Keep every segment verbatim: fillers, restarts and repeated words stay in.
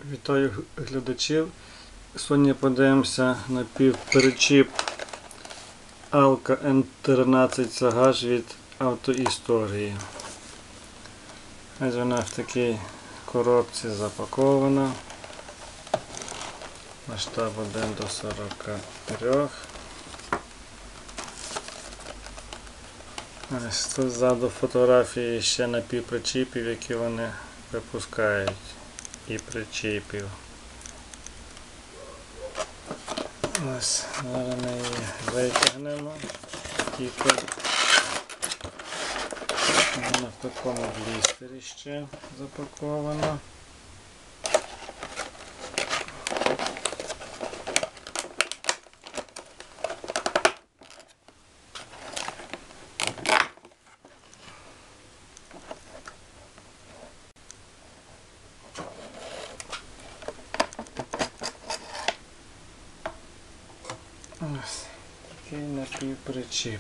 Вітаю глядачів. Сьогодні подивимося на півперечіп Алка Ен тринадцять Сагаж від Автоісторії. Ось вона в такій коробці запакована. Масштаб один до сорока трьох. Ось тут ззаду фотографії ще напівпричіпів, які вони випускають, і причіпів. Ось, зараз ми її витягнемо. Тільки вона в такому блістері ще запакована. Ось такий напівпричіп.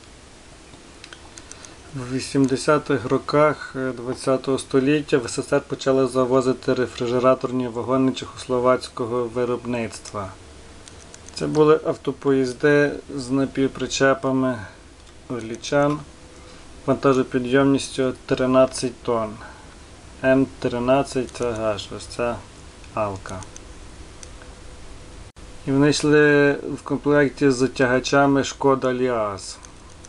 В вісімдесятих роках ХХ століття в ес ес ес ер почали завозити рефрижераторні вагони чехословацького виробництва. Це були автопоїзди з напівпричепами Орлічан вантажопідйомністю тринадцять тонн. Ен тринадцять Сагаж, ось це Алка. І вони йшли в комплекті з тягачами Шкода Ліаз.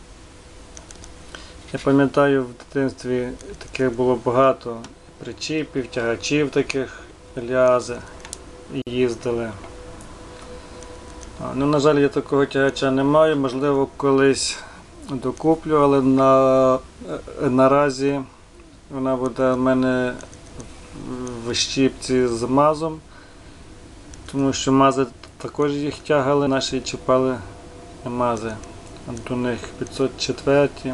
Я пам'ятаю, в дитинстві таких було багато причіпів, тягачів таких Ліази їздили. Ну, на жаль, я такого тягача не маю, можливо, колись докуплю, але на, наразі вона буде в мене в щіпці з мазом, тому що мази також їх тягали, наші чіпали мази. До них п'ятсот четвертий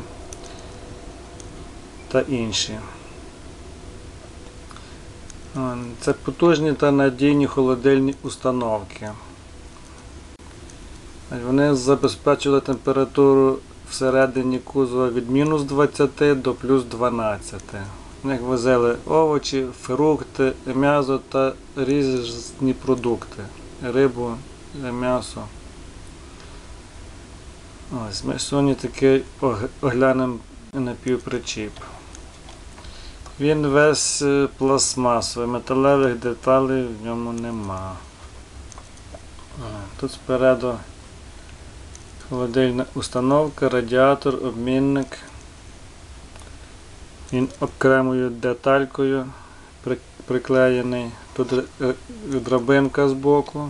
та інші. Це потужні та надійні холодильні установки. Вони забезпечували температуру всередині кузова від мінус двадцяти до плюс дванадцяти. В них возили овочі, фрукти, м'ясо та різні продукти. Рибу, м'ясо. Ось, ми сьогодні таки оглянемо напівпричіп. Він весь пластмасовий, металевих деталей в ньому нема. Тут спереду холодильна установка, радіатор, обмінник. Він окремою деталькою приклеєний. Тут драбинка з боку.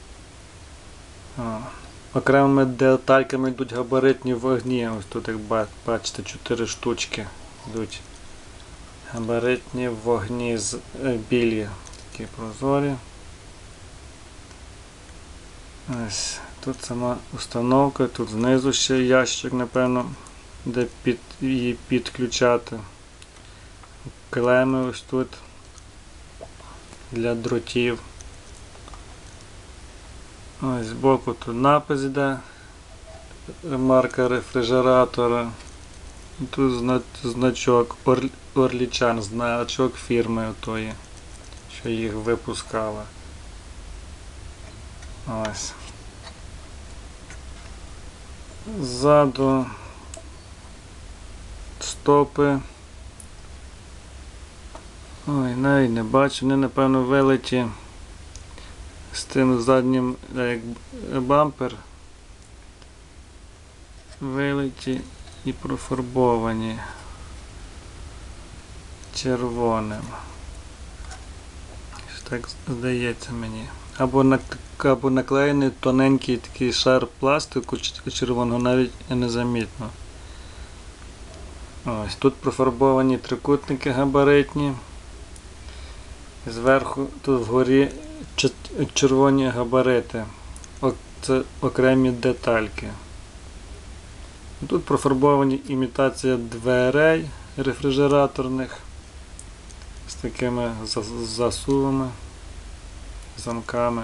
Окремими детальками йдуть габаритні вогні. Ось тут, як бачите, чотири штучки йдуть. Габаритні вогні з білі, такі прозорі. Ось тут сама установка, тут знизу ще ящик, напевно, де під, її підключати. Клеми ось тут для дротів. Ось збоку тут напис йде, марка рефрижератора. Тут значок Орлічан, значок фірми тої, що їх випускала. Ось. Ззаду стопи. Ой, навіть не бачу, вони, напевно, вилиті з тим заднім, як бампер, вилиті і профарбовані червоним. Так здається мені. Або, на, або наклеєний тоненький такий шар пластику червоного, навіть незамітно. Ось тут профарбовані трикутники габаритні. Зверху, тут вгорі червоні габарити. Це окремі детальки. Тут профарбовані імітація дверей рефрижераторних з такими засувами, замками.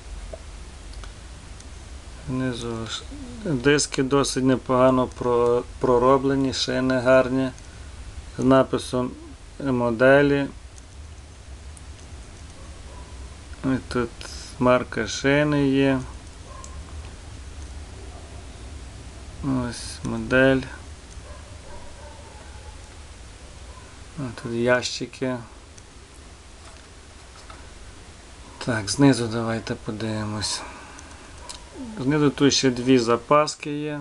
Внизу диски досить непогано пророблені, шини гарні, з написом моделі Ось тут марка шини є. Ось модель. Тут ящики. Так, знизу давайте подивимось. Знизу тут ще дві запаски є.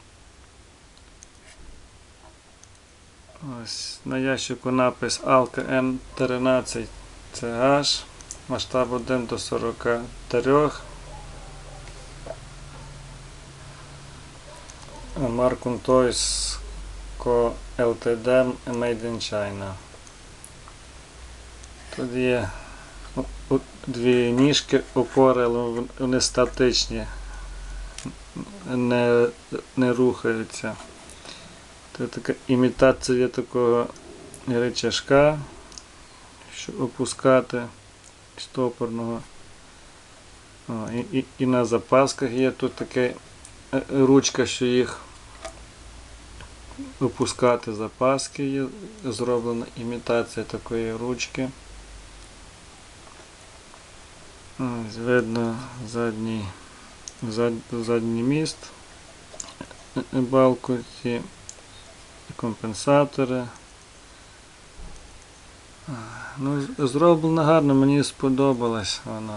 Ось на ящику напис Alka Н тринадцять Ц Аш, масштаб один до сорока трьох. Markun Toys Co. Ltd. Made in China. Тут є дві ніжки, опори, але вони статичні, не, не рухаються. Це така імітація такого рычажка, щоб опускати стопорного. О, і, і, і на запасках є тут така ручка, що їх опускати запаски, є зроблена імітація такої ручки. Ось видно задній, зад, задній міст, балку, ці компенсатори. Ну, зроблено гарно, мені сподобалось воно.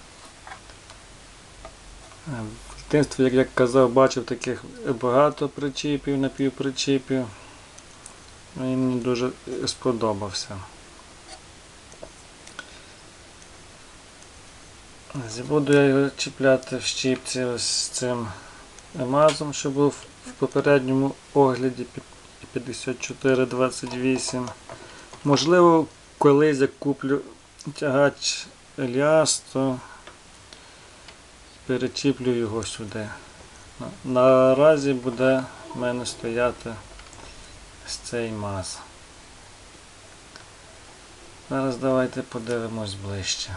В дитинстві, як я казав, бачив таких багато причіпів, напівпричіпів. Він мені дуже сподобався. Буду я його чіпляти в щіпці ось з цим емазом, що був в попередньому огляді п'ятдесят чотири двадцять вісім. Можливо, колись я куплю тягач Еліас, то перечіплю його сюди. Наразі буде в мене стояти ось цей маз. Зараз давайте подивимось ближче.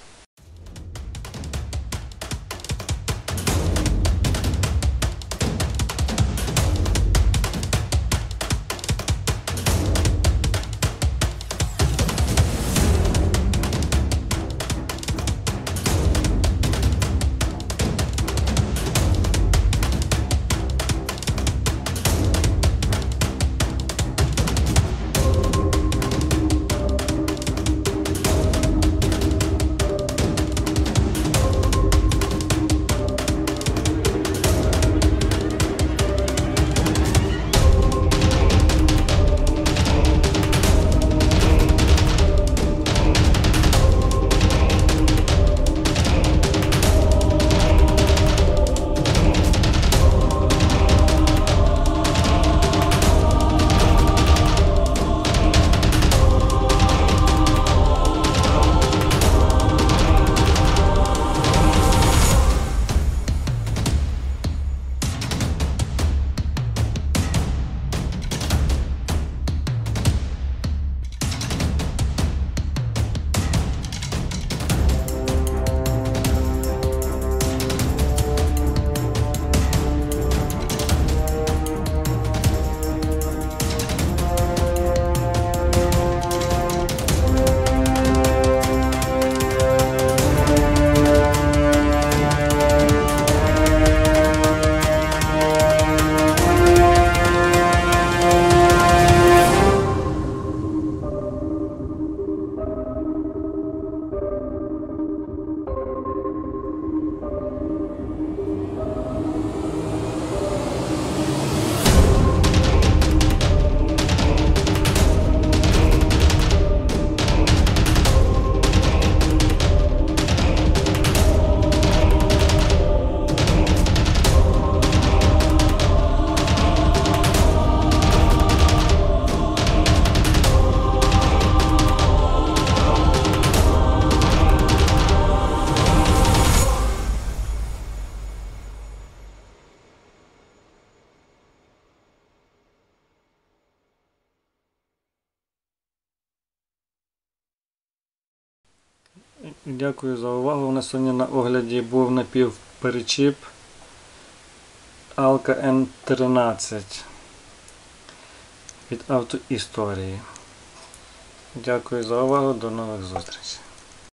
Дякую за увагу. У нас сьогодні на огляді був напівперечіп Alka Н тринадцять від автоісторії. Дякую за увагу, до нових зустрічей.